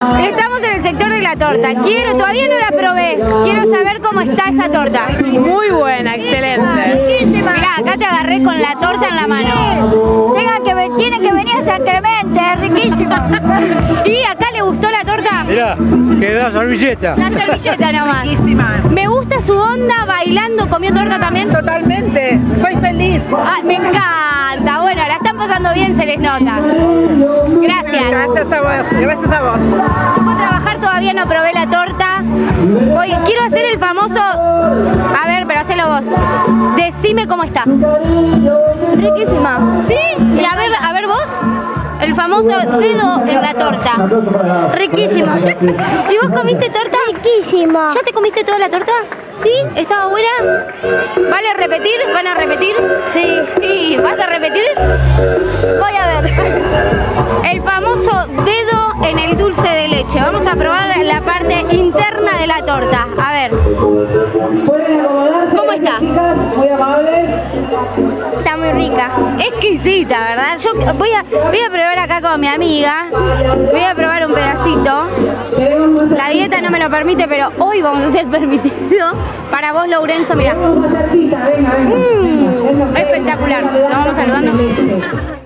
Estamos en el sector de la torta. Todavía no la probé. Quiero saber cómo está esa torta. Muy buena, excelente. Mirá, acá te agarré con la torta en la mano. Tiene que venir a San Clemente, es riquísimo. ¿Y acá le gustó la torta? Mirá, que da servilleta. La servilleta nomás. Riquísima. Me gusta su onda bailando. ¿Comió torta también? Totalmente, soy feliz. Ah, me encanta. Bueno, la están pasando bien, se les nota. Gracias. Gracias a vos, gracias a vos. Puedo trabajar, todavía no probé la torta. Quiero hacer el famoso... A ver, pero hacelo vos. Decime cómo está. Riquísima. ¿Sí? Y a ver vos. El famoso dedo en la torta. Riquísimo. ¿Y vos comiste torta? Riquísimo. ¿Ya te comiste toda la torta? ¿Sí? ¿Estaba buena? ¿Vale repetir? ¿Van a repetir? Sí. Sí, ¿vas a repetir? Voy a ver. El famoso dedo en el dulce de leche. Vamos a probar la parte interna de la torta. A ver. ¿Cómo está? Está muy rica. Exquisita, ¿verdad? Yo voy a probar acá con mi amiga. Voy a probar un pedacito. La dieta no me lo permite, pero hoy vamos a ser permitido. Para vos, Lourenzo, mirá. Espectacular. Nos vamos saludando.